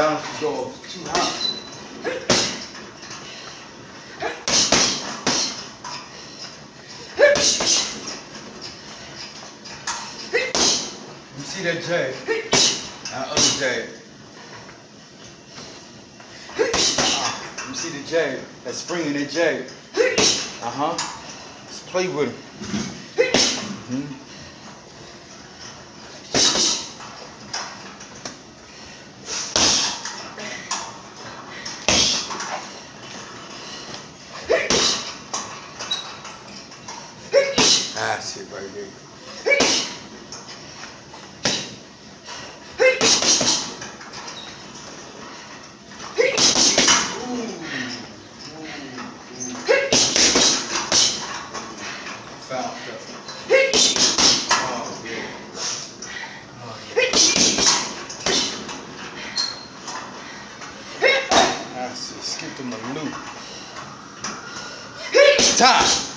balance the dog too high. You see that jab? That other jab. You see the jab? That spring in that jab. Let's play with him. That's it right there. Foul stuff. Oh, yeah. That's it. Skip him a loop. Time.